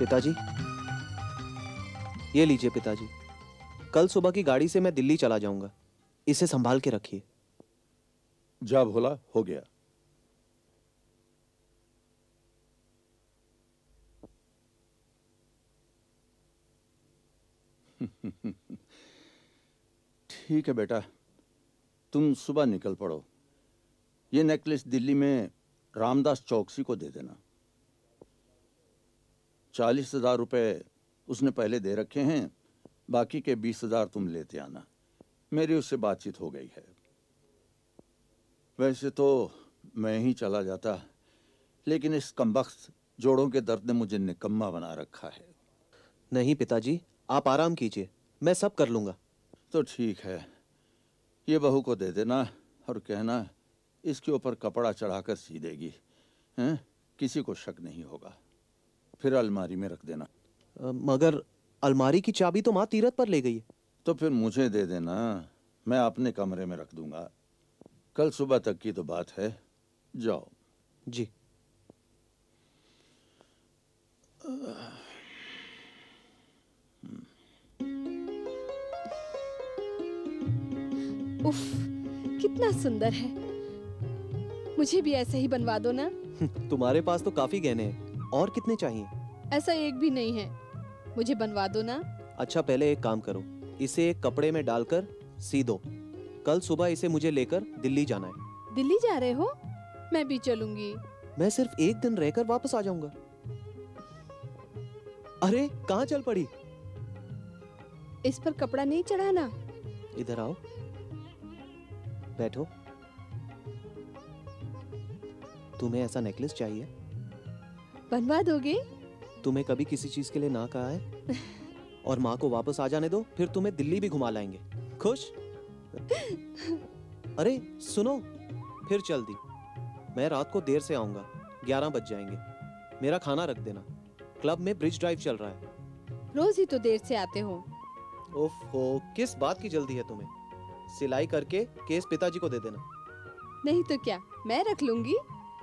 पिताजी, ये लीजिए पिताजी। कल सुबह की गाड़ी से मैं दिल्ली चला जाऊंगा। इसे संभाल के रखिए। जा भोला, हो गया। ठीक है बेटा, तुम सुबह निकल पड़ो। ये नेकलेस दिल्ली में रामदास चौकसी को दे देना। 40,000 रुपए उसने पहले दे रखे हैं, बाकी के 20,000 तुम लेते आना। मेरी उससे बातचीत हो गई है। वैसे तो मैं ही चला जाता, लेकिन इस कमबख्त जोड़ों के दर्द ने मुझे निकम्मा बना रखा है। नहीं पिताजी, आप आराम कीजिए, मैं सब कर लूंगा। तो ठीक है, ये बहू को दे देना और कहना इसके ऊपर कपड़ा चढ़ाकर सी देगी, हैं? किसी को शक नहीं होगा। फिर अलमारी में रख देना। मगर अलमारी की चाबी तो माँ तीरथ पर ले गई है। तो फिर मुझे दे देना, मैं अपने कमरे में रख दूंगा। कल सुबह तक की तो बात है, जाओ। जी। उफ, कितना सुंदर है। मुझे भी ऐसे ही बनवा दो ना। तुम्हारे पास तो काफी गहने हैं, और कितने चाहिए? ऐसा एक भी नहीं है, मुझे बनवा दो ना। अच्छा, पहले एक काम करो, इसे एक कपड़े में डालकर सी दो। कल सुबह इसे मुझे लेकर दिल्ली जाना है। दिल्ली जा रहे हो? मैं भी चलूंगी। मैं सिर्फ एक दिन रहकर वापस आ जाऊंगा। अरे कहाँ चल पड़ी? इस पर कपड़ा नहीं चढ़ाना। इधर आओ, बैठो। तुम्हें ऐसा नेकलेस चाहिए? बनवा दोगे? तुम्हें कभी किसी चीज के लिए ना कहा है? और माँ को वापस आ जाने दो, फिर तुम्हें दिल्ली भी घुमा लाएंगे। खुश? अरे सुनो, फिर चल दी। मैं रात को देर से आऊंगा, 11 बज जाएंगे। मेरा खाना रख देना। क्लब में ब्रिज ड्राइव चल रहा है। रोज ही तो देर से आते हो। ओफो, किस बात की जल्दी है तुम्हें? सिलाई करके केस पिताजी को दे देना। नहीं तो क्या, मैं रख लूंगी।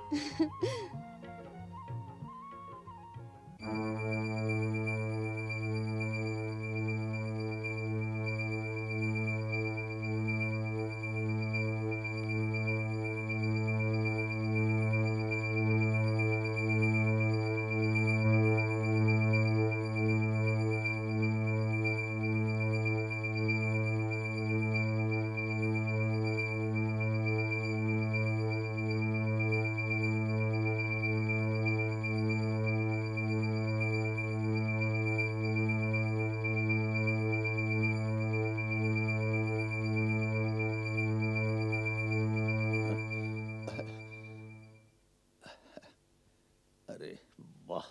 अरे वाह,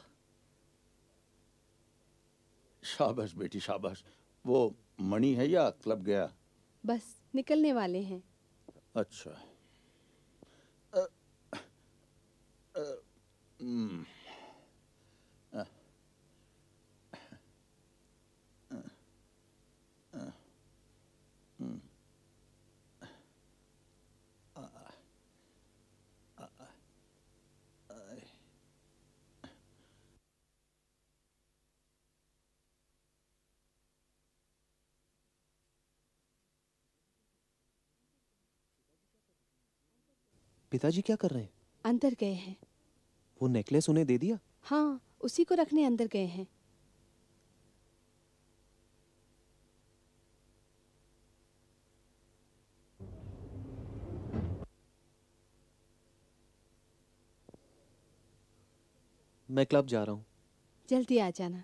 शाबाश बेटी शाबाश। वो मणि है या क्लब गया? बस निकलने वाले हैं। अच्छा। अ, अ, हम्म, अ, अ, अ, हम्म, अ, अ, अ, पिताजी क्या कर रहे हैं? अंदर गए हैं। वो नेकलेस उन्हें दे दिया? हाँ, उसी को रखने अंदर गए हैं। मैं क्लब जा रहा हूँ। जल्दी आ जाना।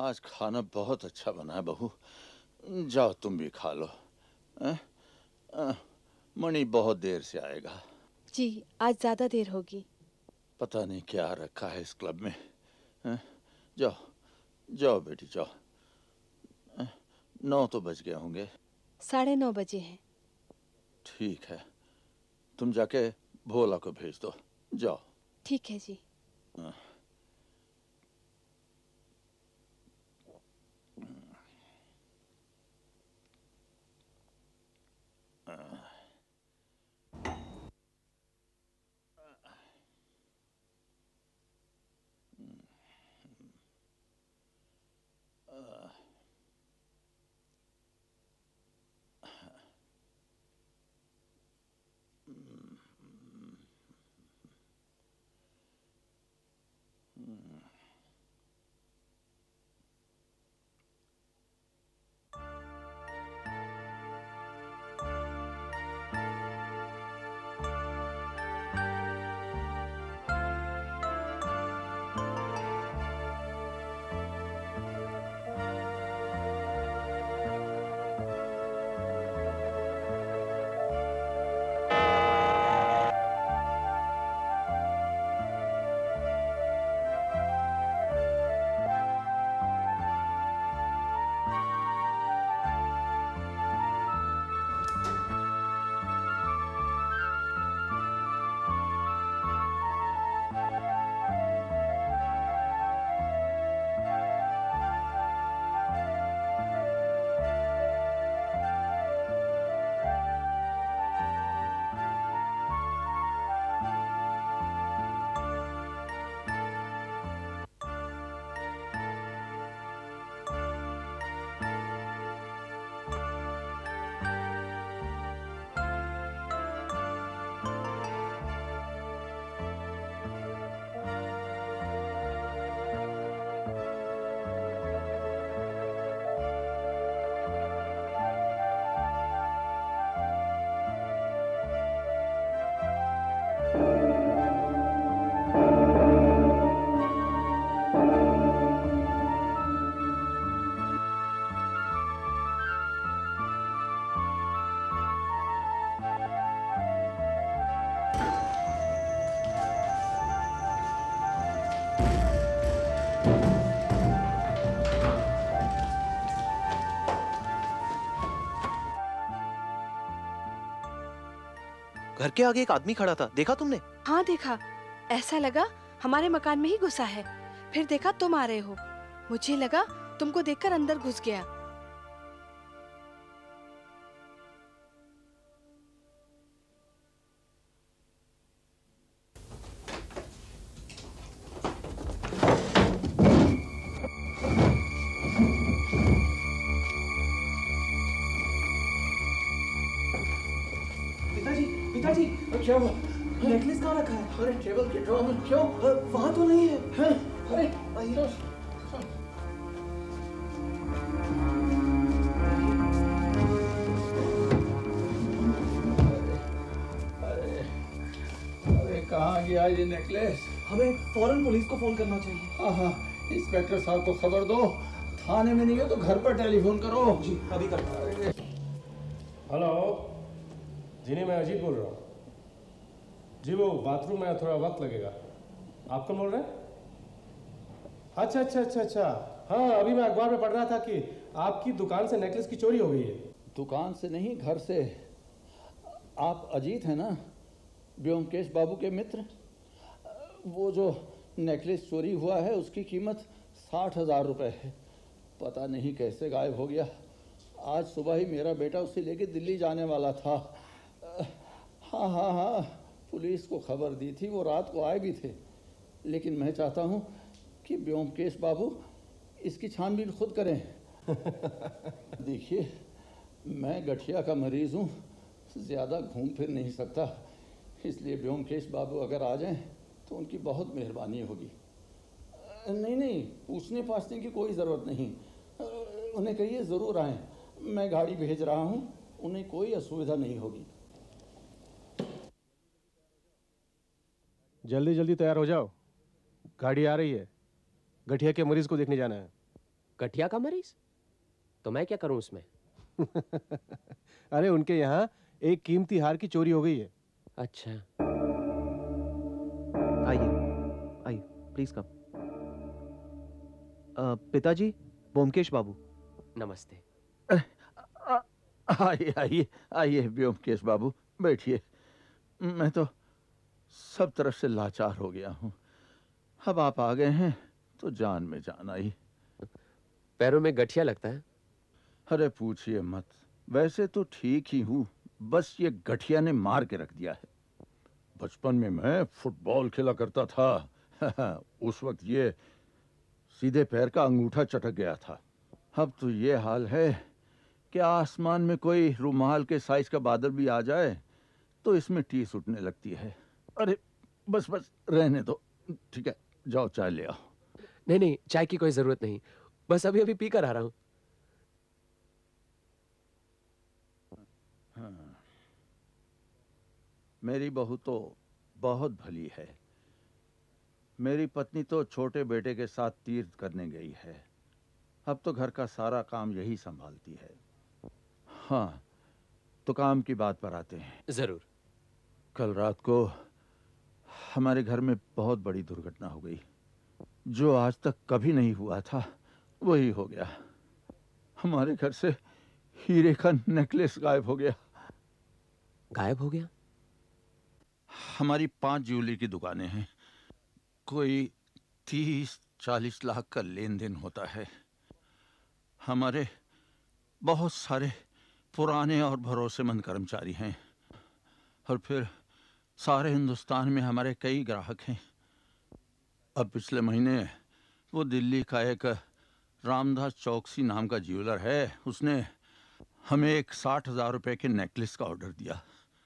आज खाना बहुत अच्छा बना है बहू। जाओ तुम भी खा लो। हैं? मणि बहुत देर से आएगा। जी, आज ज्यादा देर होगी। पता नहीं क्या रखा है इस क्लब में। हैं? जाओ जाओ बेटी जाओ। 9 तो बज गए होंगे। 9:30 बजे हैं। ठीक है, तुम जाके भोला को भेज दो। जाओ। ठीक है जी। हाँ। घर के आगे एक आदमी खड़ा था, देखा तुमने? हाँ देखा, ऐसा लगा हमारे मकान में ही घुसा है। फिर देखा तुम आ रहे हो, मुझे लगा तुमको देखकर अंदर घुस गया। पिताजी, पिताजी, क्या हुआ? नेकलेस कहाँ रखा है? अरे टेबल के ड्रॉर में। क्यों? वहाँ तो नहीं है। हैं? अरे आइए। अरे कहाँ गया ये नेकलेस? हमें फौरन पुलिस को फोन करना चाहिए। हाँ हाँ, इंस्पेक्टर साहब को खबर दो। थाने में नहीं हो तो घर पर टेलीफोन करो। जी, अभी करता हूँ। हेलो जी, नहीं मैं अजीत बोल रहा हूँ जी। वो बाथरूम में थोड़ा वक्त लगेगा। आप कौन बोल रहे हैं? अच्छा अच्छा अच्छा अच्छा, हाँ अभी मैं अखबार में पढ़ रहा था कि आपकी दुकान से नेकलेस की चोरी हो गई है। दुकान से नहीं, घर से। आप अजीत हैं ना, व्योमकेश बाबू के मित्र? वो जो नेकलेस चोरी हुआ है उसकी कीमत 60,000 रुपये है। पता नहीं कैसे गायब हो गया। आज सुबह ही मेरा बेटा उसे लेके दिल्ली जाने वाला था। हाँ हाँ हाँ, पुलिस को खबर दी थी, वो रात को आए भी थे। लेकिन मैं चाहता हूँ कि व्योमकेश बाबू इसकी छानबीन खुद करें। देखिए, मैं गठिया का मरीज़ हूँ, ज़्यादा घूम फिर नहीं सकता, इसलिए व्योमकेश बाबू अगर आ जाएं तो उनकी बहुत मेहरबानी होगी। नहीं नहीं, पूछने पाछने की कोई ज़रूरत नहीं। उन्हें कहिए ज़रूर आएं, मैं गाड़ी भेज रहा हूँ, उन्हें कोई असुविधा नहीं होगी। जल्दी जल्दी तैयार हो जाओ, गाड़ी आ रही है। गठिया के मरीज को देखने जाना है। गठिया का मरीज? तो मैं क्या करूं उसमें? अरे उनके यहाँ एक कीमती हार की चोरी हो गई है। अच्छा। आइए आइए, प्लीज कम। पिताजी, ब्योमकेश बाबू। नमस्ते। आइए आइए आइए ब्योमकेश बाबू, बैठिए। मैं तो सब तरफ से लाचार हो गया हूँ। अब आप आ गए हैं तो जान में जान आई। पैरों में गठिया लगता है? अरे पूछिए मत, वैसे तो ठीक ही हूँ, बस ये गठिया ने मार के रख दिया है। बचपन में मैं फुटबॉल खेला करता था उस वक्त ये सीधे पैर का अंगूठा चटक गया था। अब तो ये हाल है कि आसमान में कोई रुमाल के साइज का बादल भी आ जाए तो इसमें टीस उठने लगती है। अरे बस बस रहने दो, ठीक है, जाओ चाय ले आओ। नहीं नहीं, चाय की कोई जरूरत नहीं, बस अभी अभी पी कर आ रहा हूं। हाँ। मेरी बहू तो बहुत भली है। मेरी पत्नी तो छोटे बेटे के साथ तीर्थ करने गई है। अब तो घर का सारा काम यही संभालती है। हाँ, तो काम की बात पर आते हैं। जरूर। कल रात को हमारे घर में बहुत बड़ी दुर्घटना हो गई। जो आज तक कभी नहीं हुआ था वही हो गया। हमारे घर से हीरे का नेकलेस गायब हो गया। गायब हो गया? हमारी 5 ज्वेलरी की दुकानें हैं। कोई 30-40 लाख का लेन देन होता है। हमारे बहुत सारे पुराने और भरोसेमंद कर्मचारी हैं, और फिर सारे हिंदुस्तान में हमारे कई ग्राहक हैं। अब पिछले महीने वो दिल्ली का एक रामदास चौकसी नाम का ज्वेलर है, उसने हमें एक 60,000 रुपए के नेकलेस का ऑर्डर दिया।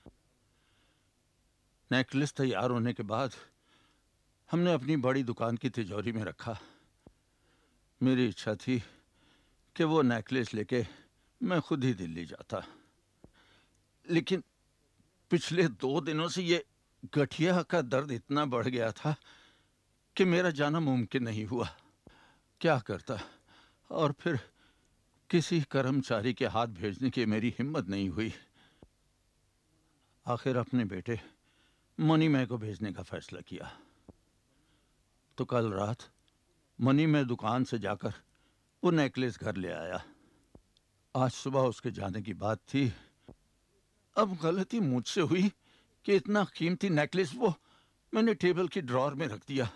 नेकलेस तैयार होने के बाद हमने अपनी बड़ी दुकान की तिजोरी में रखा। मेरी इच्छा थी कि वो नेकलेस लेके मैं खुद ही दिल्ली जाता, लेकिन पिछले 2 दिनों से ये गठिया का दर्द इतना बढ़ गया था कि मेरा जाना मुमकिन नहीं हुआ। क्या करता, और फिर किसी कर्मचारी के हाथ भेजने की मेरी हिम्मत नहीं हुई। आखिर अपने बेटे मनीमय को भेजने का फैसला किया। तो कल रात मनीमय दुकान से जाकर वो नेकलेस घर ले आया। आज सुबह उसके जाने की बात थी। अब गलती मुझसे हुई कि इतना कीमती नेकलेस वो मैंने टेबल की ड्रॉर में रख दिया।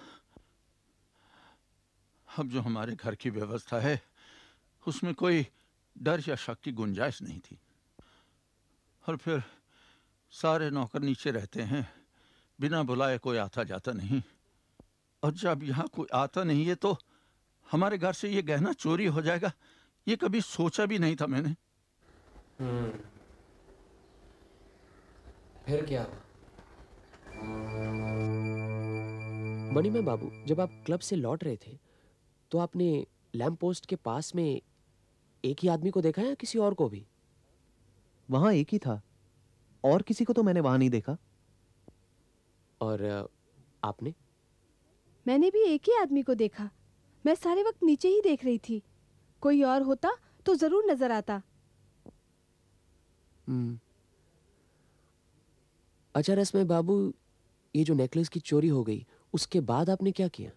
अब जो हमारे घर की व्यवस्था है उसमें कोई डर या शक की गुंजाइश नहीं थी। और फिर सारे नौकर नीचे रहते हैं, बिना बुलाए कोई आता जाता नहीं। और जब यहाँ कोई आता नहीं है तो हमारे घर से ये गहना चोरी हो जाएगा, ये कभी सोचा भी नहीं था मैंने। फिर क्या? मनीमय बाबू, जब आप क्लब से लौट रहे थे तो आपने लैंप पोस्ट के पास में एक ही आदमी को देखा या किसी और को भी? वहां एक ही था, और किसी को तो मैंने वहां नहीं देखा। और आपने? मैंने भी एक ही आदमी को देखा। मैं सारे वक्त नीचे ही देख रही थी। कोई और होता तो जरूर नजर आता। अच्छा रसमय बाबू, ये जो नेकलेस की चोरी हो गई उसके बाद आपने क्या किया?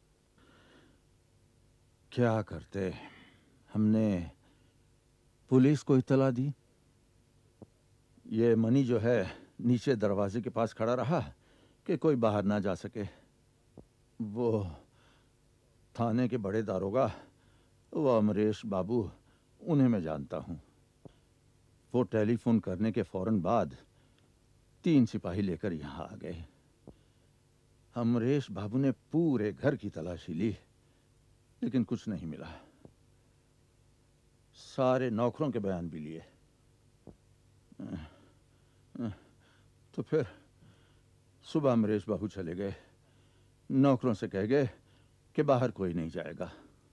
क्या करते, हमने पुलिस को इत्तला दी। ये मनी जो है नीचे दरवाजे के पास खड़ा रहा कि कोई बाहर ना जा सके। वो थाने के बड़े दारोगा, वो अमरेश बाबू, उन्हें मैं जानता हूँ। वो टेलीफोन करने के फौरन बाद 3 सिपाही लेकर यहाँ आ गए। अमरेश बाबू ने पूरे घर की तलाशी ली, लेकिन कुछ नहीं मिला। सारे नौकरों के बयान भी लिए। तो फिर सुबह अमरेश बाबू चले गए, नौकरों से कह गए कि बाहर कोई नहीं जाएगा।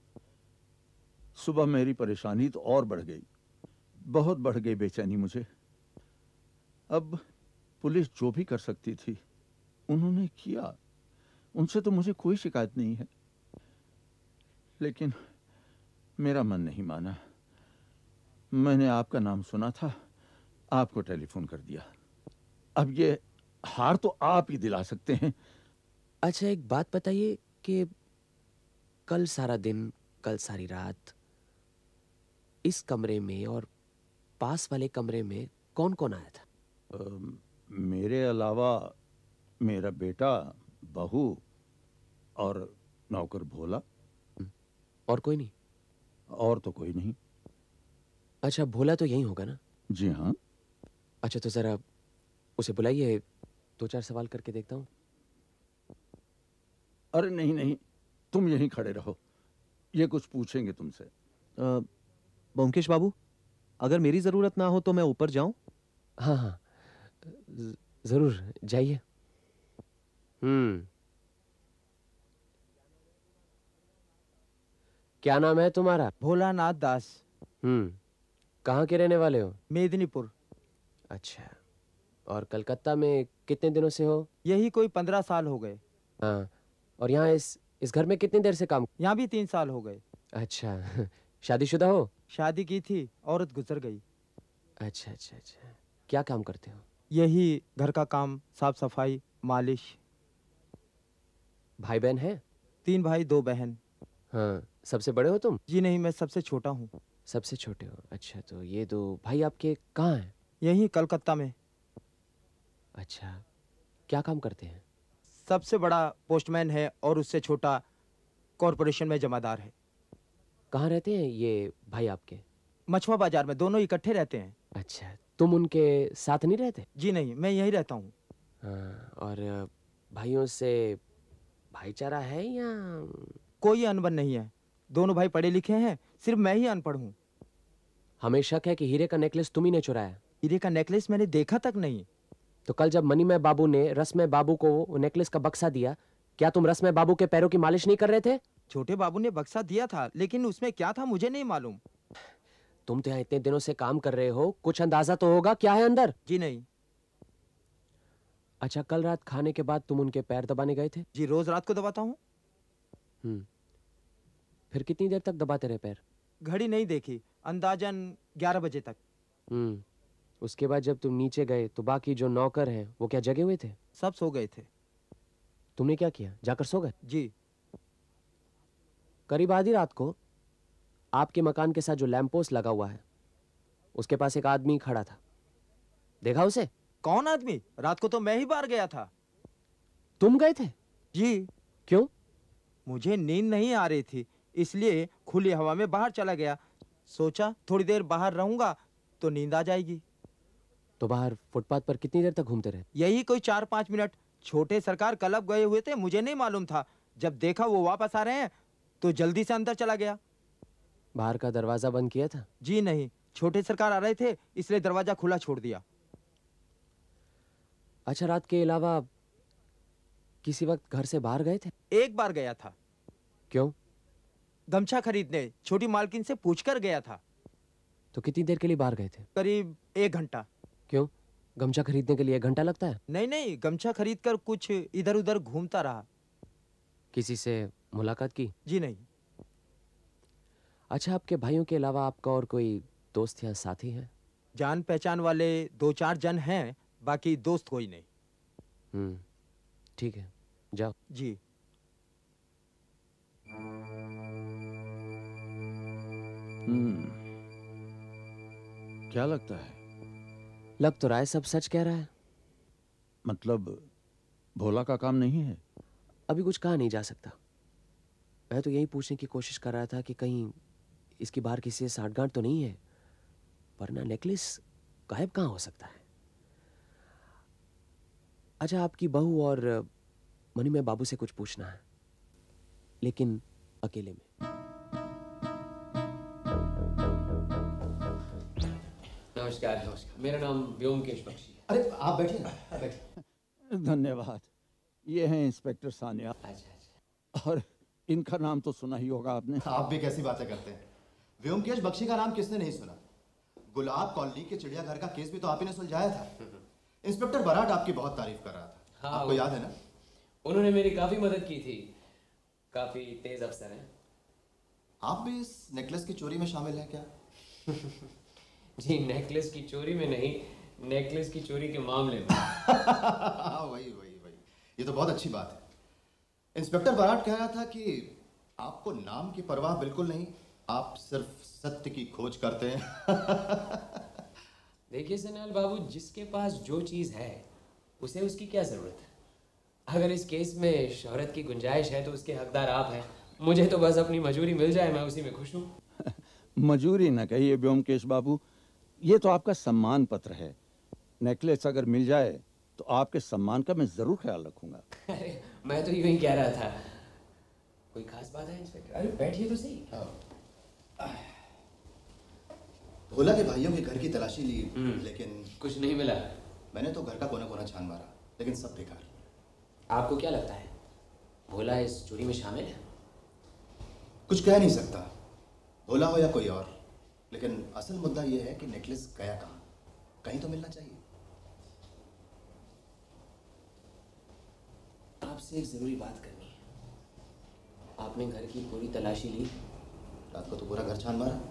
सुबह मेरी परेशानी तो और बढ़ गई, बहुत बढ़ गई बेचैनी मुझे। अब पुलिस जो भी कर सकती थी उन्होंने किया, उनसे तो मुझे कोई शिकायत नहीं है। लेकिन मेरा मन नहीं माना। मैंने आपका नाम सुना था, आपको टेलीफोन कर दिया। अब ये हार तो आप ही दिला सकते हैं। अच्छा एक बात बताइए कि कल सारा दिन, कल सारी रात इस कमरे में और पास वाले कमरे में कौन कौन आया था? मेरे अलावा मेरा बेटा, बहू और नौकर भोला। और कोई नहीं? और तो कोई नहीं। अच्छा भोला तो यहीं होगा ना? जी हाँ। अच्छा तो जरा उसे बुलाइए, 2-4 सवाल करके देखता हूँ। अरे नहीं नहीं, तुम यहीं खड़े रहो, ये कुछ पूछेंगे तुमसे। ब्योमकेश बाबू, अगर मेरी जरूरत ना हो तो मैं ऊपर जाऊं? हाँ हाँ जरूर जाइए। क्या नाम है तुम्हारा? भोलानाथ दास। कहाँ के रहने वाले हो? मेदिनीपुर। अच्छा, और कलकत्ता में कितने दिनों से हो? यही कोई 15 साल हो गए। हाँ, और यहाँ इस घर में कितनी देर से काम? यहाँ भी 3 साल हो गए। अच्छा शादीशुदा हो? शादी की थी, औरत गुजर गई। अच्छा अच्छा अच्छा, क्या काम करते हो? यही घर का काम, साफ सफाई, मालिश। भाई बहन है? 3 भाई 2 बहन। हाँ, सबसे बड़े हो तुम? जी नहीं, मैं सबसे छोटा हूँ। सबसे छोटे हो? अच्छा, तो ये 2 भाई आपके कहाँ हैं? यही कलकत्ता में। अच्छा, क्या काम करते हैं? सबसे बड़ा पोस्टमैन है और उससे छोटा कॉरपोरेशन में जमादार है। कहाँ रहते हैं ये भाई आपके? मछुआ बाजार में, दोनों इकट्ठे रहते हैं। अच्छा, तुम उनके साथ नहीं रहते? जी नहीं, मैं यहीं रहता हूँ। हाँ, और भाइयों से भाईचारा है या? कोई अनबन नहीं है, दोनों भाई पढ़े लिखे हैं, सिर्फ मैं ही अनपढ़ हूँ। हमें शक है कि हीरे का नेकलेस तुम ही ने चुराया। हीरे का नेकलेस मैंने देखा तक नहीं। तो कल जब मनीमय बाबू ने रसमय बाबू को वो नेकलेस का बक्सा दिया, क्या तुम रसमय बाबू के पैरों की मालिश नहीं कर रहे थे? छोटे बाबू ने बक्सा दिया था, लेकिन उसमें क्या था मुझे नहीं मालूम। तुम तो यहाँ इतने दिनों से काम कर रहे हो, कुछ अंदाजा तो होगा क्या है अंदर? जी नहीं। अच्छा, कल रात खाने के बाद तुम उनके पैर दबाने गए थे? जी, रोज रात को दबाता हूँ। फिर कितनी देर तक दबाते रहे पैर? घड़ी नहीं देखी, अंदाजन 11 बजे तक। उसके बाद जब तुम नीचे गए तो बाकी जो नौकर हैं वो क्या जगे हुए थे? सब सो गए थे। तुमने क्या किया, जाकर सो गए? जी। करीब आधी रात को आपके मकान के साथ जो लैंप पोस्ट लगा हुआ है उसके पास एक आदमी खड़ा था, देखा उसे? कौन आदमी? रात को तो मैं ही बाहर गया था। तुम गए थे? जी। क्यों? मुझे नींद नहीं आ रही थी, इसलिए खुली हवा में बाहर चला गया। सोचा थोड़ी देर बाहर रहूंगा तो नींद आ जाएगी। तो बाहर फुटपाथ पर कितनी देर तक घूमते रहे? यही कोई 4-5 मिनट। छोटे सरकार क्लब गए हुए थे, मुझे नहीं मालूम था। जब देखा वो वापस आ रहे हैं तो जल्दी से अंदर चला गया। बाहर का दरवाजा बंद किया था? जी नहीं, छोटे सरकार आ रहे थे इसलिए दरवाजा खुला छोड़ दिया। अच्छा, रात के अलावा किसी वक्त घर से बाहर गए थे? एक बार गया था। क्यों? गमछा खरीदने छोटी मालकिन से पूछकर गया था। तो कितनी देर के लिए बाहर गए थे? करीब 1 घंटा। क्यों, गमछा खरीदने के लिए 1 घंटा लगता है? नहीं नहीं, गमछा खरीदकर कुछ इधर उधर घूमता रहा। किसी से मुलाकात की? जी नहीं। अच्छा, आपके भाइयों के अलावा आपका और कोई दोस्त या साथी है? जान पहचान वाले 2-4 जन हैं, बाकी दोस्त कोई नहीं। ठीक है, जाओ। जी। क्या लगता है? लग तो रहा है सब सच कह रहा है। मतलब भोला का काम नहीं है? अभी कुछ कहा नहीं जा सकता। मैं तो यही पूछने की कोशिश कर रहा था कि कहीं इसकी बाहर किसी से साठगांठ तो नहीं है, वरना नेकलेस गायब कहाँ हो सकता है। अच्छा, आपकी बहू और मनीमय बाबू से कुछ पूछना है, लेकिन अकेले में। नमस्कार। नमस्कार, मेरा नाम व्योमकेश बख्शी है। अरे आप बैठिए ना, बैठिए। धन्यवाद। ये हैं इंस्पेक्टर सानिया। अच्छा। और इनका नाम तो सुना ही होगा आपने। आप भी कैसी बातें करते हैं। व्योमकेश बख्शी का नाम किसने नहीं सुना। गुलाब कॉलोनी के चिड़ियाघर का केस भी तो आप ही ने सुलझाया था। इंस्पेक्टर बराट आपकी बहुत तारीफ कर रहा था। हाँ, आपको याद है ना? उन्होंने मेरी काफी मदद की थी, काफी तेज अफसर हैं। आप भी इस नेकलेस की चोरी में शामिल हैं क्या? जी नेकलेस की चोरी में नहीं, नेकलेस की चोरी के मामले में। वही वही वही, ये तो बहुत अच्छी बात है। इंस्पेक्टर बराट कह रहा था कि आपको नाम की परवाह बिल्कुल नहीं, आप सिर्फ सत्य की खोज करते हैं। देखिए सन्याल बाबू, जिसके पास जो चीज़ है उसे उसकी क्या ज़रूरत है। अगर इस केस में शोहरत की गुंजाइश है तो उसके हकदार आप हैं। मुझे तो बस अपनी मजूरी मिल जाए, मैं उसी में खुश हूँ। मजूरी न कहिए व्योमकेश बाबू, ये तो आपका सम्मान पत्र है। नेकलेस अगर मिल जाए तो आपके सम्मान का मैं जरूर ख्याल रखूंगा। अरे मैं तो यूं ही कह रहा था। कोई खास बात है इंस्पेक्टर? अरे बैठिए तो सही। भोला के भाइयों के घर की तलाशी ली, लेकिन कुछ नहीं मिला। मैंने तो घर का कोना कोना छान मारा, लेकिन सब बेकार। आपको क्या लगता है भोला इस चोरी में शामिल है? कुछ कह नहीं सकता, भोला हो या कोई और, लेकिन असल मुद्दा यह है कि नेकलेस गया कहाँ, कहीं तो मिलना चाहिए। आपसे एक जरूरी बात करनी है। आपने घर की पूरी तलाशी ली? रात को तो पूरा घर छान मारा।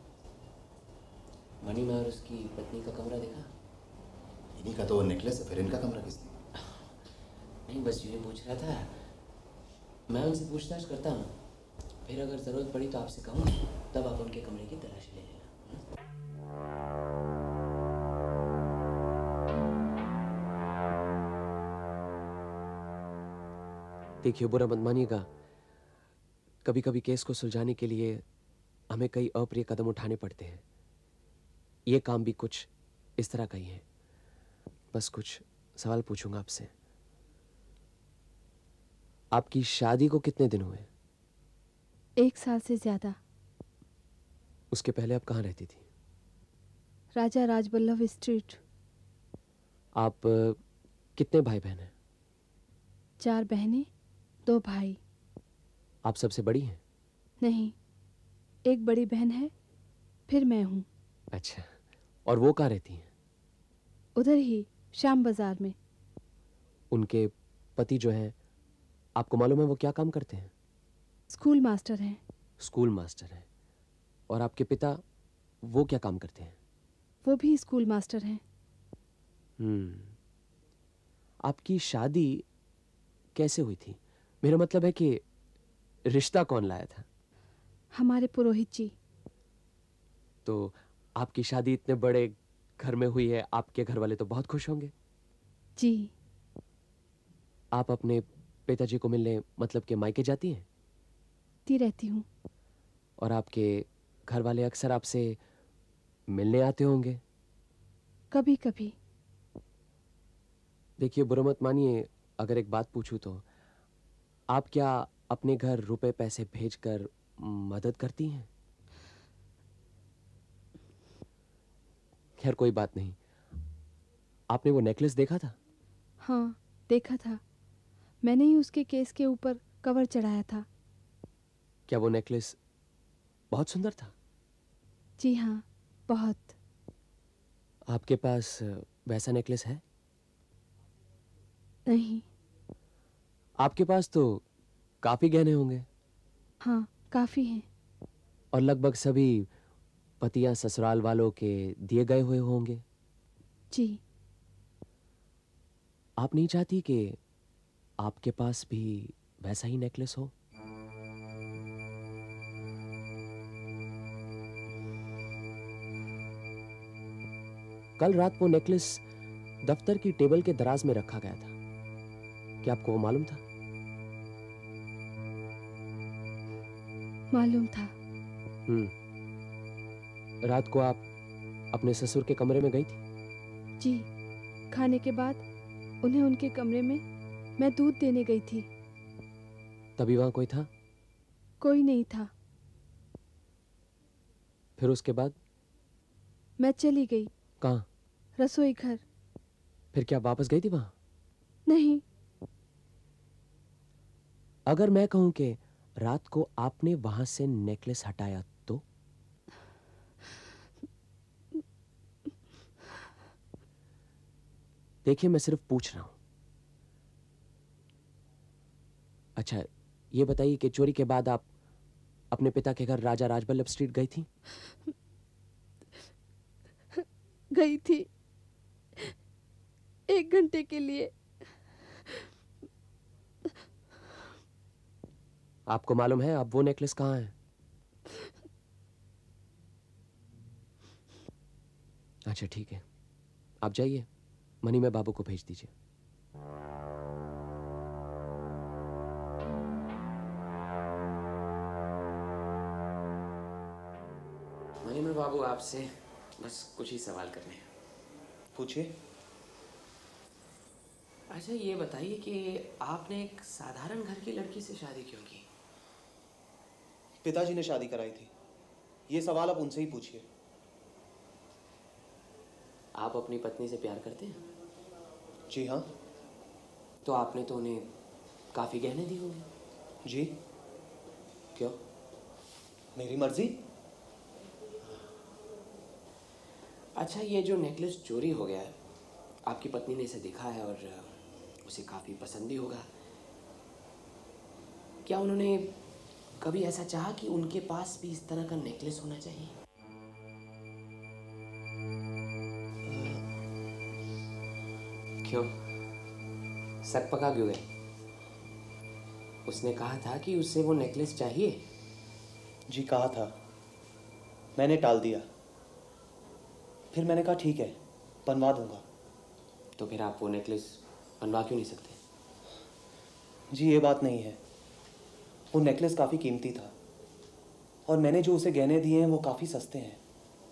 मणि में और उसकी पत्नी का कमरा देखा? इन्हीं का तो वो नेकलेस है, फिर इनका कमरा किसने? नहीं, बस यूँ ही पूछ रहा था। मैं उनसे पूछताछ करता हूँ, फिर अगर ज़रूरत पड़ी तो आपसे कहूँगा, तब आप उनके कमरे की तलाशी ले लेना। देखिए, बुरा मत मानिएगा, कभी कभी केस को सुलझाने के लिए हमें कई अप्रिय कदम उठाने पड़ते हैं। ये काम भी कुछ इस तरह का ही है। बस कुछ सवाल पूछूंगा आपसे। आपकी शादी को कितने दिन हुए? 1 साल से ज्यादा। उसके पहले आप कहाँ रहती थी? राजा राजबल्लभ स्ट्रीट। आप कितने भाई बहन हैं? 4 बहनें, 2 भाई। आप सबसे बड़ी हैं? नहीं, एक बड़ी बहन है, फिर मैं हूँ। अच्छा, और वो कहाँ रहती हैं? उधर ही श्याम बाजार में। उनके पति जो हैं, आपको मालूम है वो क्या काम करते हैं? स्कूल मास्टर हैं। स्कूल मास्टर हैं। और आपके पिता, वो क्या काम करते हैं? वो भी स्कूल मास्टर हैं। आपकी शादी कैसे हुई थी? मेरा मतलब है कि रिश्ता कौन लाया था? हमारे पुरोहित जी। तो आपकी शादी इतने बड़े घर में हुई है, आपके घर वाले तो बहुत खुश होंगे। जी। आप अपने पिताजी को मिलने मतलब के मायके जाती हैं? ती रहती हूँ। और आपके घर वाले अक्सर आपसे मिलने आते होंगे? कभी कभी। देखिए, बुरा मत मानिए अगर एक बात पूछूं तो, आप क्या अपने घर रुपए पैसे भेजकर मदद करती हैं? खैर कोई बात नहीं। आपने वो नेकलेस देखा था? हाँ, देखा था। मैंने ही उसके केस के ऊपर कवर चढ़ाया था। क्या वो नेकलेस बहुत सुंदर था? जी हाँ, बहुत। आपके पास वैसा नेकलेस है? नहीं। आपके पास तो काफी गहने होंगे। हाँ, काफी हैं। और लगभग सभी पतिया ससुराल वालों के दिए गए हुए होंगे। जी। आप नहीं चाहती कि आपके पास भी वैसा ही नेकलेस हो? कल रात वो नेकलेस दफ्तर की टेबल के दराज में रखा गया था। क्या आपको वो मालूम था? मालूम था। रात को आप अपने ससुर के कमरे में गई थी? जी, खाने के बाद उन्हें उनके कमरे में मैं दूध देने गई थी। तभी वहां कोई था? कोई नहीं था। फिर उसके बाद? मैं चली गई। कहाँ? रसोई घर। फिर क्या वापस गई थी वहां? नहीं। अगर मैं कहूं कि रात को आपने वहां से नेकलेस हटाया तो? देखिए, मैं सिर्फ पूछ रहा हूं। अच्छा, ये बताइए कि चोरी के बाद आप अपने पिता के घर राजा राजबल्लभ स्ट्रीट गई थी? गई थी, 1 घंटे के लिए। आपको मालूम है अब वो नेकलेस कहाँ है? अच्छा ठीक है, आप जाइए, मनी में बाबू को भेज दीजिए। मनी में बाबू, आपसे बस कुछ ही सवाल करने हैं। पूछिए। अच्छा ये बताइए कि आपने एक साधारण घर की लड़की से शादी क्यों की? पिताजी ने शादी कराई थी। ये सवाल आप उनसे ही पूछिए। आप अपनी पत्नी से प्यार करते हैं? जी हाँ। तो आपने तो उन्हें काफी गहने दिए होंगे। जी। क्यों? मेरी मर्जी। अच्छा ये जो नेकलेस चोरी हो गया है, आपकी पत्नी ने इसे देखा है और उसे काफी पसंद भी होगा। क्या उन्होंने कभी ऐसा चाहा कि उनके पास भी इस तरह का नेकलेस होना चाहिए? क्यों? सक पका क्यों गए? उसने कहा था कि उसे वो नेकलेस चाहिए। जी कहा था, मैंने टाल दिया। फिर मैंने कहा ठीक है, बनवा दूंगा। तो फिर आप वो नेकलेस बनवा क्यों नहीं सकते? जी ये बात नहीं है, वो नेकलेस काफ़ी कीमती था और मैंने जो उसे गहने दिए हैं वो काफ़ी सस्ते हैं।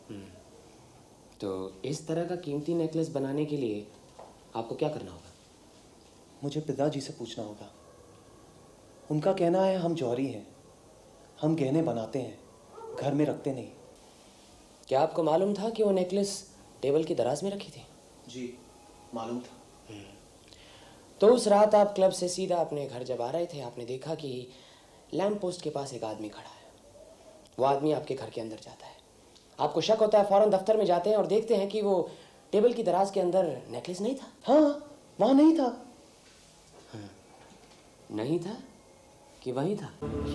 तो इस तरह का कीमती नेकलेस बनाने के लिए आपको क्या करना होगा? मुझे पिताजी से पूछना होगा। उनका कहना है हम जौहरी हैं, हम गहने बनाते हैं, घर में रखते नहीं। क्या आपको मालूम था कि वो नेकलेस टेबल की दराज में रखी थी? जी मालूम था। तो उस रात आप क्लब से सीधा अपने घर जब आ रहे थे, आपने देखा कि लैंप पोस्ट के पास एक आदमी खड़ा है। वो आदमी आपके घर के अंदर जाता है, आपको शक होता है, फौरन दफ्तर में जाते हैं और देखते हैं कि वो टेबल की दराज के अंदर नेकलेस नहीं था। हाँ, वहाँ नहीं था। नहीं था कि वहीं था?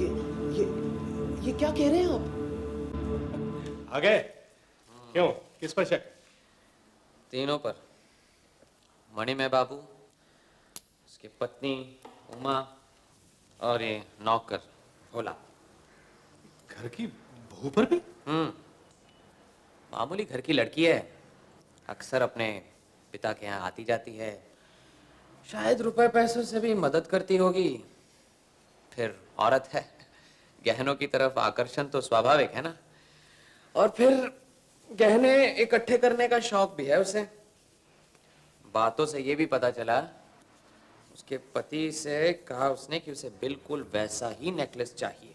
ये क्या कह रहे हैं आप? आ गए? क्यों, किस पर शक? तीनों पर। मणि में बाबू, उसकी पत्नी उमा और ये नौकर भोला। घर की बहू पर भी? मामूली घर की लड़की है, अक्सर अपने पिता के यहाँ आती जाती है, शायद रुपए पैसों से भी मदद करती होगी। फिर औरत है, गहनों की तरफ आकर्षण तो स्वाभाविक है ना। और फिर गहने इकट्ठे करने का शौक भी है उसे। बातों से ये भी पता चला, उसके पति से कहा उसने कि उसे बिल्कुल वैसा ही नेकलेस चाहिए।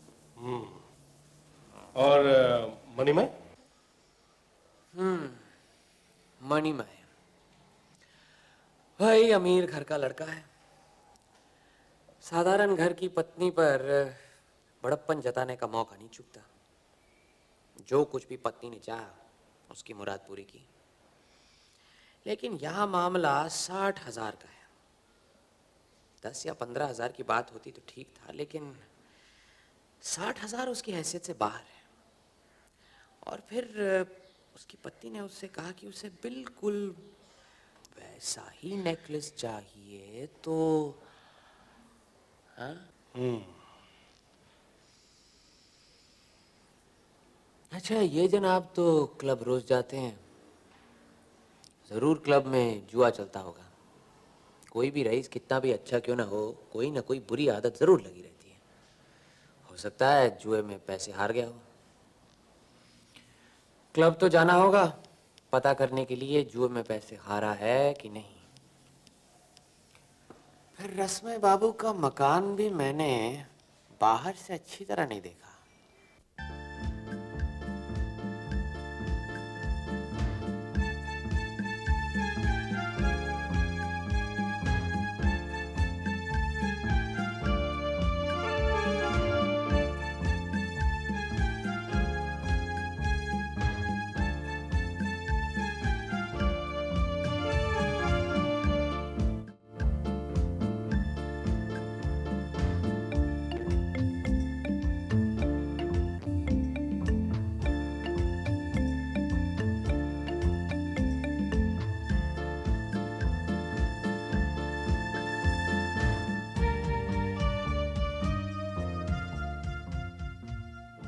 और मणिमय? मणिमय भाई अमीर घर का लड़का है, साधारण घर की पत्नी पर बड़प्पन जताने का मौका नहीं चूकता। जो कुछ भी पत्नी ने चाहा उसकी मुराद पूरी की। लेकिन यह मामला 60,000 का है। 10 या 15,000 की बात होती तो ठीक था, लेकिन 60,000 उसकी हैसियत से बाहर है। और फिर उसकी पत्नी ने उससे कहा कि उसे बिल्कुल वैसा ही नेकलेस चाहिए। तो हाँ? अच्छा ये जनाब तो क्लब रोज जाते हैं, जरूर क्लब में जुआ चलता होगा। कोई भी रईस कितना भी अच्छा क्यों ना हो, कोई ना कोई बुरी आदत जरूर लगी रहती है। हो सकता है जुए में पैसे हार गया हो। क्लब तो जाना होगा पता करने के लिए जुए में पैसे हारा है कि नहीं। फिर रस्मे बाबू का मकान भी मैंने बाहर से अच्छी तरह नहीं देखा।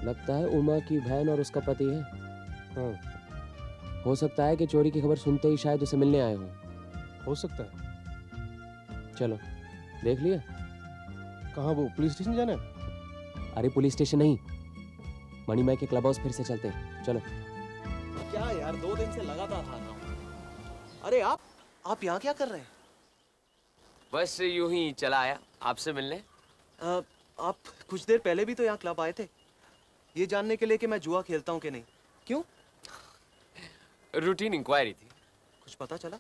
लगता है उमा की बहन और उसका पति है। हाँ, हो सकता है कि चोरी की खबर सुनते ही शायद उसे मिलने आए हों। हो सकता है। चलो देख लिया। कहाँ, वो पुलिस स्टेशन जाना है? अरे पुलिस स्टेशन नहीं, मणिमय के क्लब हाउस फिर से चलते हैं। चलो। क्या यार, 2 दिन से लगातार हार रहा हूँ। अरे आप यहाँ क्या कर रहे हैं? बस यूं ही चला आया आपसे मिलने। आप कुछ देर पहले भी तो यहाँ क्लब आए थे, ये जानने के लिए कि मैं जुआ खेलता हूँ कि नहीं। क्यों? रूटीन इंक्वायरी थी। कुछ पता चला?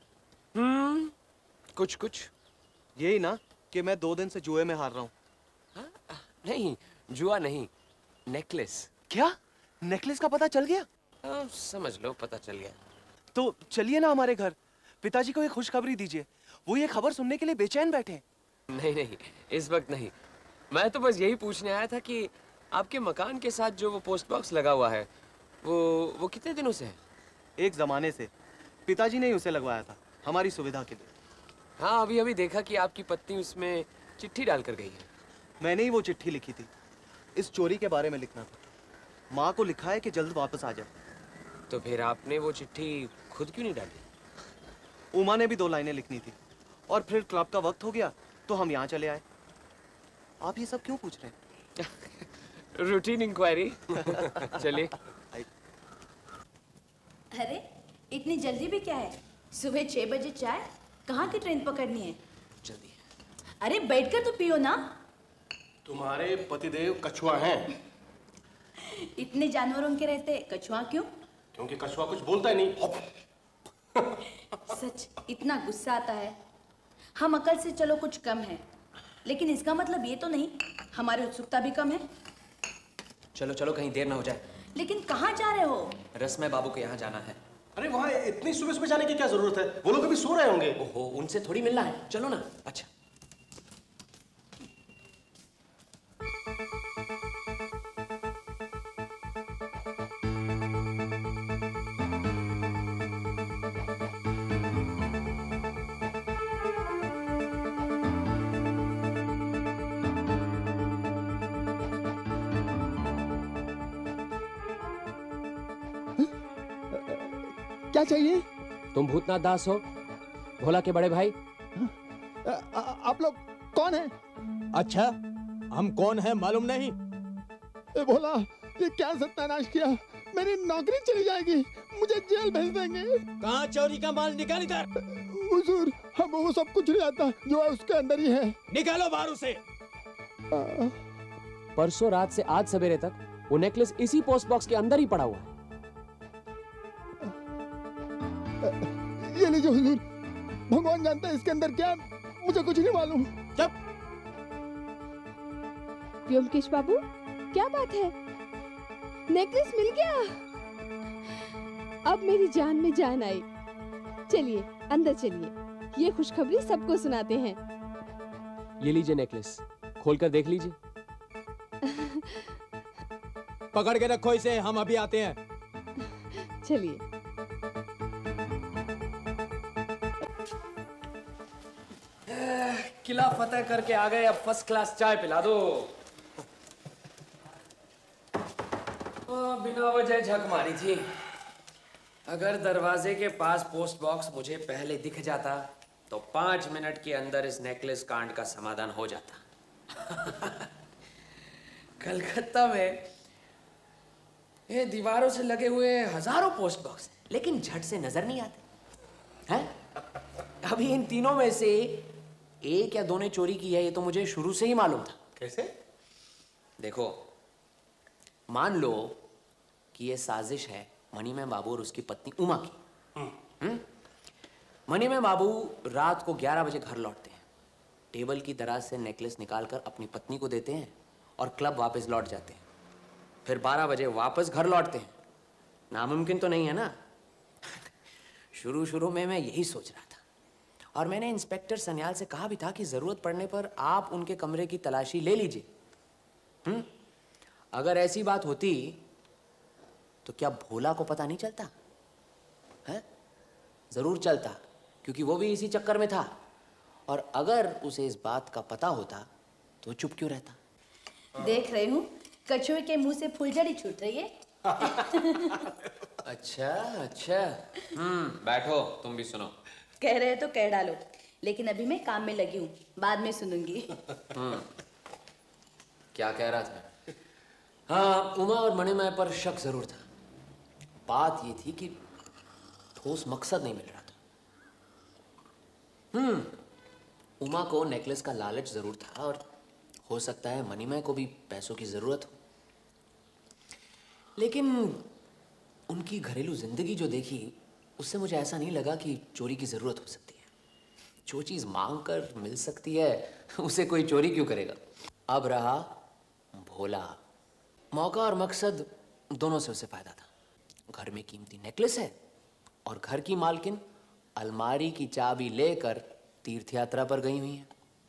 कुछ यही ना कि मैं 2 दिन से जुए में हार रहा हूँ। नहीं, जुआ नहीं, नेकलेस। क्या? नेकलेस का पता चल गया? समझ लो पता चल गया। तो चलिए ना हमारे घर, पिताजी को एक खुशखबरी दीजिए। वो ये खबर सुनने के लिए बेचैन बैठे हैं। नहीं, इस वक्त नहीं। मैं तो बस यही पूछने आया था कि आपके मकान के साथ जो वो पोस्ट बॉक्स लगा हुआ है, वो कितने दिनों से है? एक जमाने से पिताजी ने ही उसे लगवाया था, हमारी सुविधा के लिए। हाँ, अभी देखा कि आपकी पत्नी उसमें चिट्ठी डालकर गई है। मैंने ही वो चिट्ठी लिखी थी, इस चोरी के बारे में लिखना था। माँ को लिखा है कि जल्द वापस आ जाए। तो फिर आपने वो चिट्ठी खुद क्यों नहीं डाली? उमा ने भी 2 लाइनें लिखनी थी, और फिर क्लब का वक्त हो गया तो हम यहाँ चले आए। आप ये सब क्यों पूछ रहे हैं? Routine inquiry. चलिए। अरे इतनी जल्दी भी क्या है? सुबह 6 बजे चाय, कहाँ की ट्रेन पकड़नी है? जल्दी। अरे बैठकर तो पियो ना। तुम्हारे पतिदेव कछुआ हैं। इतने जानवरों के रहते कछुआ क्यों? क्योंकि कछुआ कुछ बोलता ही नहीं। सच, इतना गुस्सा आता है। हम अकल से चलो कुछ कम है, लेकिन इसका मतलब ये तो नहीं हमारी उत्सुकता भी कम है। चलो कहीं देर ना हो जाए। लेकिन कहाँ जा रहे हो? रसमय बाबू के यहाँ जाना है। अरे वहाँ इतनी सुबह सुबह जाने की क्या जरूरत है? वो लोग अभी सो रहे होंगे। ओहो, उनसे थोड़ी मिलना है, चलो ना। अच्छा। क्या चाहिए? तुम भूतनाथ दास हो, भोला के बड़े भाई? आप लोग कौन हैं? अच्छा, हम कौन है मालूम नहीं? भोला, ये क्या सत्यानाश किया? मेरी नौकरी चली जाएगी, मुझे जेल भेज देंगे। कहाँ चोरी का माल? निकाल इधर। हुजूर, हम वो सब कुछ नहीं आता जो है उसके अंदर ही है। निकालो बाहर उसे। परसों रात से आज सवेरे तक वो नेकलेस इसी पोस्ट बॉक्स के अंदर ही पड़ा हुआ है। ये लीजिए हुजूर, भगवान जानता है इसके अंदर क्या, मुझे कुछ नहीं मालूम। चुप। व्योमकेश बाबू, क्या बात है? नेकलेस मिल गया। अब मेरी जान में जान आई। चलिए अंदर चलिए, ये खुशखबरी सबको सुनाते हैं। ये लीजिए नेकलेस, खोलकर देख लीजिए। पकड़ के रखो इसे, हम अभी आते हैं। चलिए। किला फतेह करके आ गए, अब फर्स्ट क्लास चाय पिला दो। बिना वजह झक मारी थी। अगर दरवाजे के पास पोस्ट बॉक्स मुझे पहले दिख जाता तो 5 मिनट के अंदर इस नेकलेस कांड का समाधान हो जाता। कलकत्ता में ये दीवारों से लगे हुए हजारों पोस्ट बॉक्स, लेकिन झट से नजर नहीं आते हैं। अभी इन तीनों में से एक या 2 ने चोरी की है, ये तो मुझे शुरू से ही मालूम था। कैसे? देखो, मान लो कि ये साजिश है मणिमय बाबू और उसकी पत्नी उमा की। मणिमय बाबू रात को 11 बजे घर लौटते हैं, टेबल की दराज से नेकलेस निकालकर अपनी पत्नी को देते हैं और क्लब वापस लौट जाते हैं। फिर 12 बजे वापस घर लौटते हैं। नामुमकिन तो नहीं है ना? शुरू शुरू में मैं यही सोच रहा था, और मैंने इंस्पेक्टर सन्याल से कहा भी था कि जरूरत पड़ने पर आप उनके कमरे की तलाशी ले लीजिए। अगर ऐसी बात होती तो क्या भोला को पता नहीं चलता? है? जरूर चलता, क्योंकि वो भी इसी चक्कर में था। और अगर उसे इस बात का पता होता तो चुप क्यों रहता? देख रही हूँ कछुए के मुंह से फुलझड़ी छूट रही है। अच्छा अच्छा, बैठो, तुम भी सुनो। कह रहे तो कह डालो, लेकिन अभी मैं काम में लगी हूँ, बाद में सुनूंगी। क्या कह रहा था? हाँ, उमा और मणिमय पर शक जरूर था। बात ये थी कि ठोस मकसद नहीं मिल रहा था। उमा को नेकलेस का लालच जरूर था और हो सकता है मणिमय को भी पैसों की जरूरत हो, लेकिन उनकी घरेलू जिंदगी जो देखी उससे मुझे ऐसा नहीं लगा कि चोरी की जरूरत हो सकती है। जो चीज मांग कर मिल सकती है उसे कोई चोरी क्यों करेगा। अब रहा भोला। मौका और मकसद दोनों से उसे फायदा था। घर में कीमती नेकलेस है और घर की मालकिन अलमारी की चाबी लेकर तीर्थ यात्रा पर गई हुई है।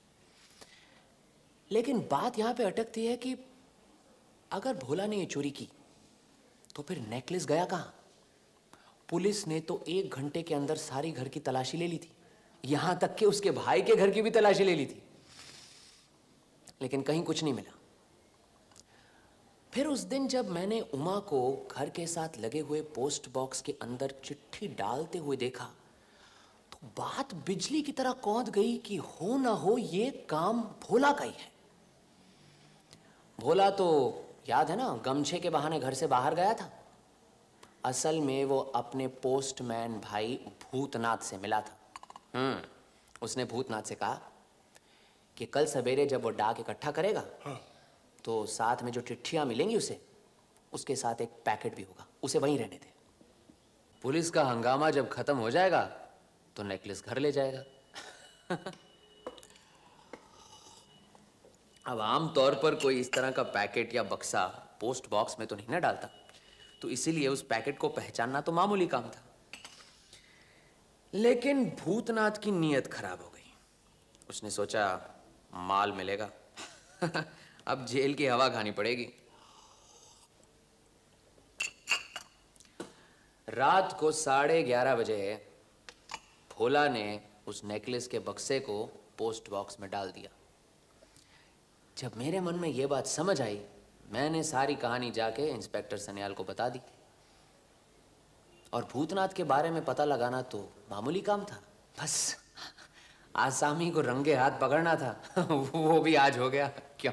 लेकिन बात यहां पे अटकती है कि अगर भोला ने ये चोरी की तो फिर नेकलेस गया कहां? पुलिस ने तो 1 घंटे के अंदर सारी घर की तलाशी ले ली थी, यहां तक कि उसके भाई के घर की भी तलाशी ले ली थी, लेकिन कहीं कुछ नहीं मिला। फिर उस दिन जब मैंने उमा को घर के साथ लगे हुए पोस्ट बॉक्स के अंदर चिट्ठी डालते हुए देखा तो बात बिजली की तरह कौंध गई कि हो ना हो ये काम भोला का ही है। भोला तो याद है ना, गमछे के बहाने घर से बाहर गया था। असल में वो अपने पोस्टमैन भाई भूतनाथ से मिला था। उसने भूतनाथ से कहा कि कल सवेरे जब वो डाक इकट्ठा करेगा तो साथ में जो चिट्ठियां मिलेंगी उसे, उसके साथ एक पैकेट भी होगा, उसे वहीं रहने दे। पुलिस का हंगामा जब खत्म हो जाएगा तो नेकलेस घर ले जाएगा। अब आम तौर पर कोई इस तरह का पैकेट या बक्सा पोस्ट बॉक्स में तो नहीं ना डालता, तो इसीलिए उस पैकेट को पहचानना तो मामूली काम था। लेकिन भूतनाथ की नीयत खराब हो गई। उसने सोचा माल मिलेगा, अब जेल की हवा खानी पड़ेगी। रात को 11:30 बजे भोला ने उस नेकलेस के बक्से को पोस्ट बॉक्स में डाल दिया। जब मेरे मन में यह बात समझ आई, मैंने सारी कहानी जाके इंस्पेक्टर सन्याल को बता दी। और भूतनाथ के बारे में पता लगाना तो मामूली काम था, बस आसामी को रंगे हाथ पकड़ना था। वो भी आज हो गया। क्यों?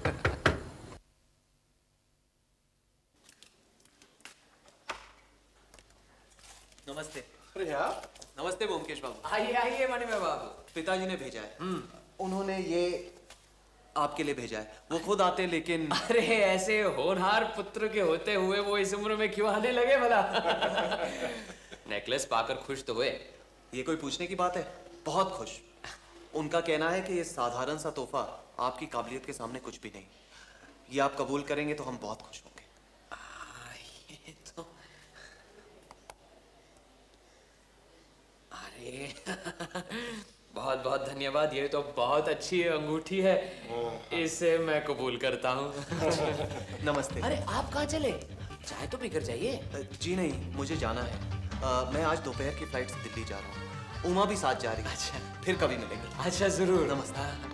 नमस्ते। अरे यार, नमस्ते ब्योमकेश बाबू। आइए आइए मणिमय बाबू। पिताजी ने भेजा है। उन्होंने ये आपके लिए भेजा है। वो खुद आते लेकिन अरे ऐसे होनहार पुत्र के होते हुए वो इस उम्र में क्यों आने लगे भला? नेकलेस पाकर खुश तो हुए। ये कोई पूछने की बात है? बहुत खुश। उनका कहना है कि ये साधारण सा तोहफा आपकी काबिलियत के सामने कुछ भी नहीं। ये आप कबूल करेंगे तो हम बहुत खुश होंगे। ये तो अरे बहुत बहुत धन्यवाद। ये तो बहुत अच्छी अंगूठी है, इसे मैं कबूल करता हूँ। नमस्ते। अरे आप कहाँ चले? चाय तो पीकर जाइए। जी नहीं, मुझे जाना है। मैं आज दोपहर की फ्लाइट से दिल्ली जा रहा हूँ। उमा भी साथ जा रही है। अच्छा, फिर कभी मिलेंगे। अच्छा जरूर। नमस्ते।